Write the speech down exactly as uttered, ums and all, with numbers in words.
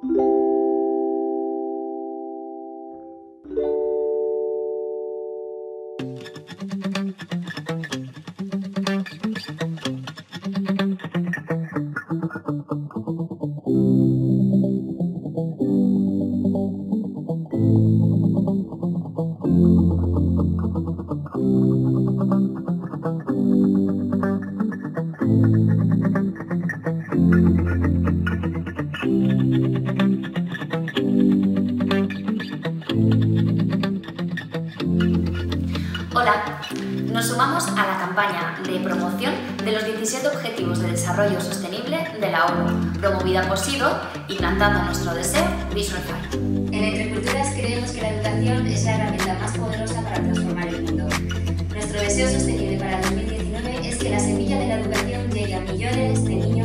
Hola, nos sumamos a la campaña de promoción de los diecisiete Objetivos de Desarrollo Sostenible de la ONU, promovida por SIDO y plantando nuestro deseo Visualify. En Entre Culturas creemos que la educación es la herramienta más poderosa para transformar el mundo. Nuestro deseo sostenible para dos mil diecinueve es que la semilla de la educación llegue a millones de niños